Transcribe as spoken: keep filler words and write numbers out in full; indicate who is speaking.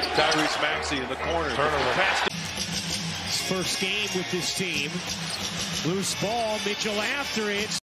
Speaker 1: Tyrese Maxey in the corner.
Speaker 2: Turnover. His first game with this team. Loose ball. Mitchell after it.